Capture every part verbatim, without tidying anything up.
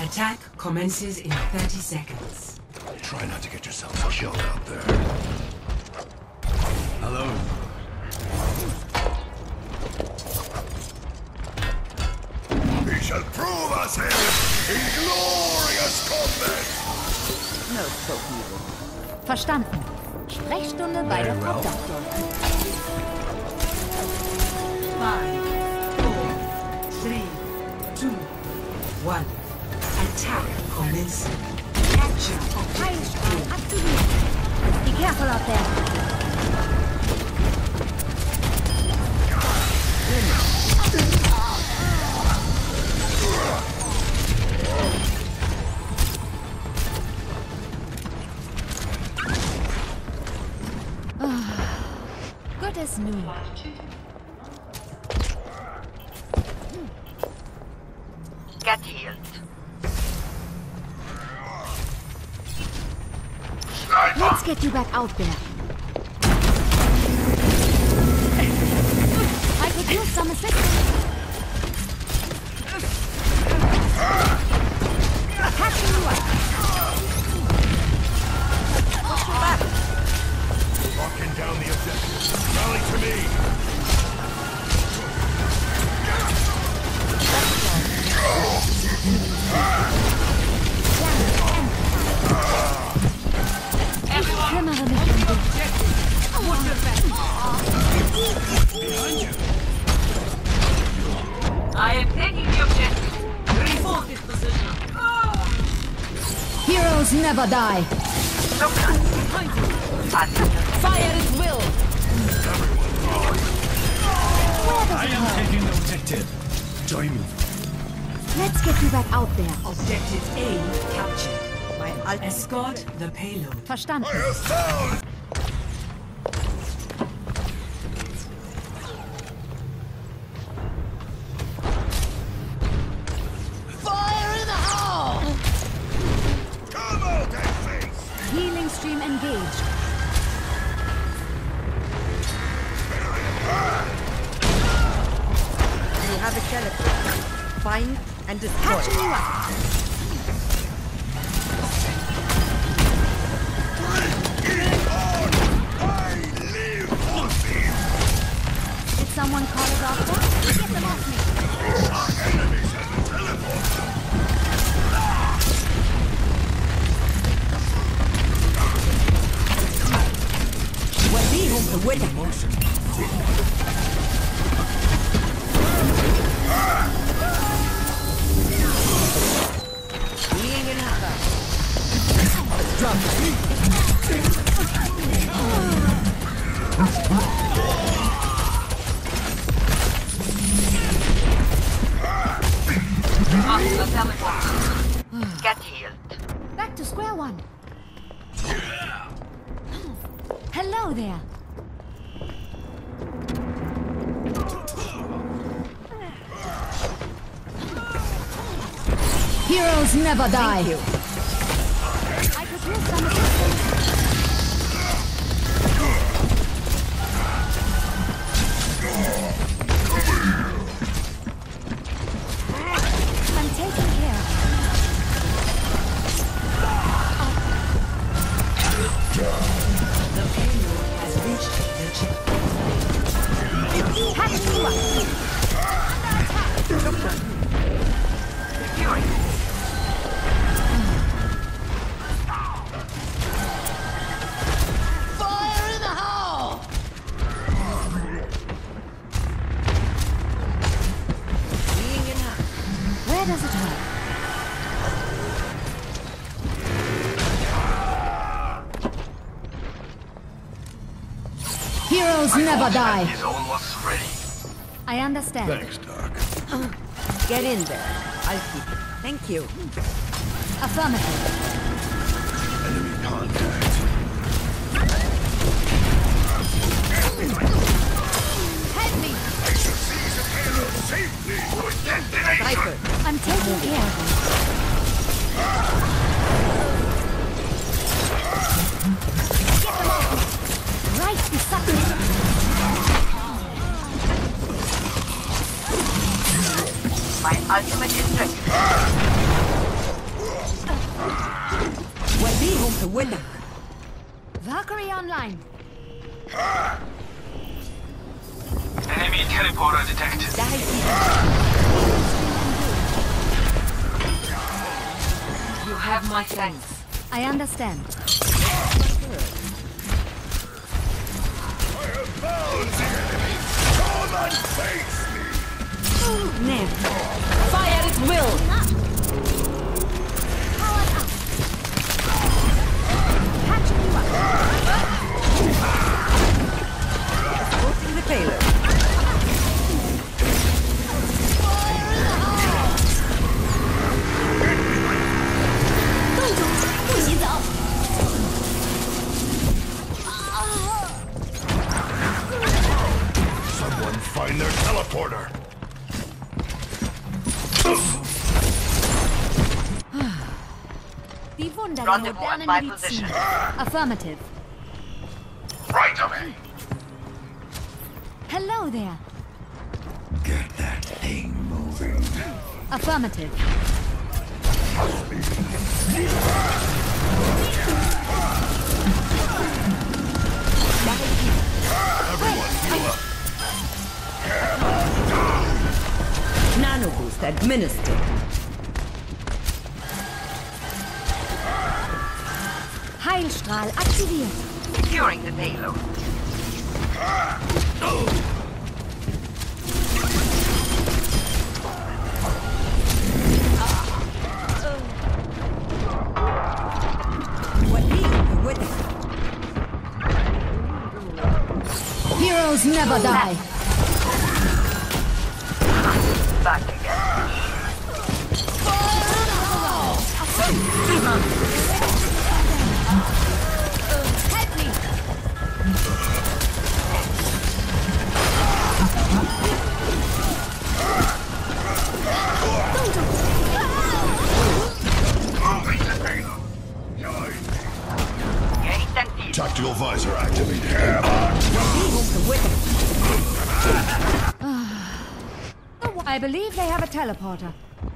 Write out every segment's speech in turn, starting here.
Attack commences in thirty seconds. Try not to get yourself killed out there. Hello. We shall prove ourselves in glorious combat! No so evil. Verstanden. Sprechstunde bei der Frau Doktor. Five, four, three, two, one. Attack commencing. Capture Heilstrahl aktiviert. Be careful out there. Good as new. Get healed. Let's get you back out there. I could use some assistance. Catching you up. Watch your back. Locking down the objective. Rally to me! Kümmere mich um dich. Behind you! I am taking the objective. Reinforce this position. Heroes never die. Look behind you. Fire at will. Where does I it am hurt? taking the objective. Join me. Let's get you back out there. Objective A captured. Escort the payload. Verstanden. Fire in the hole! Come out that face! Healing stream engaged. You have a skeleton. Find and destroy. Catching you up. Did someone call a doctor? Get them off me. وديهم قوتك. Being in haka. Drop. Get healed. Back to square one. Hello there. Heroes never die. Thank you. I could use some assistance. I'm taking care of The payload has reached the checkpoint. it. Catching you up. Fury. Fire in the hole! Being in haka. Where does it hurt? Heroes never die. Is almost ready. I understand. Thanks, Doc. Get in there. I'll keep it. Thank you. Affirmative. Enemy contact. Help me. I shall seize the payload safely to its destination. Viper. I'm taking care of them. Get them off me. Right beside me. My ultimate is ready. وديهم قوتك. Valkyrie online. Enemy teleporter detected. ده هيفيدك. You have my thanks. I understand. Come and face me! Never. Fire at will. Powered up. Catching you up. Escorting the payload. Someone find their teleporter! Die Wunder der Rendezvous at modernen my Medizin. position. Affirmative. Right away! Hello there. Get that thing moving. Affirmative. Everyone heal up! Nano boost administered. Heilstrahl aktiviert. Securing the payload. وديهم قوتك. Heroes never die. Back again. Help me. Moving the payload. Gate empty. Tactical visor activated. وديهم قوتك. I believe they have a teleporter.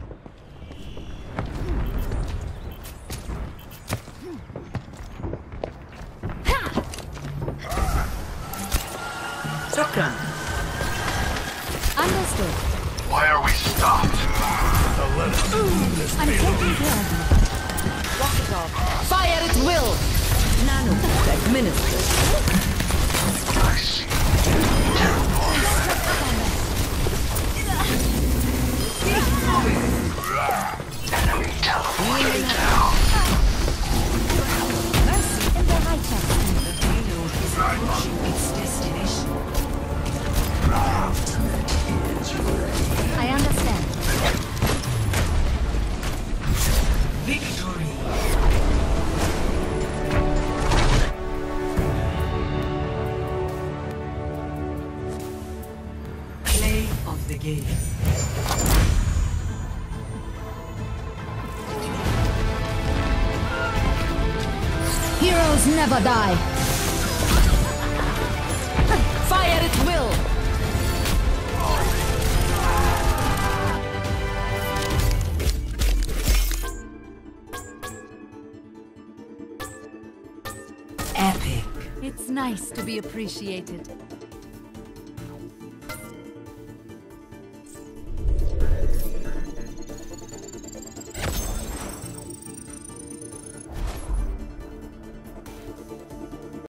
شكرا. Understood. Why are we stopped? Now let us move this I'm payload. taking care of you. Fire at will. Nano boost administered. I see. Enemy teleporter down. Mercy in the right hand. The payload is approaching its destination. I understand. Victory! Play of the game. Heroes never die. Fire at will. Epic. It's nice to be appreciated.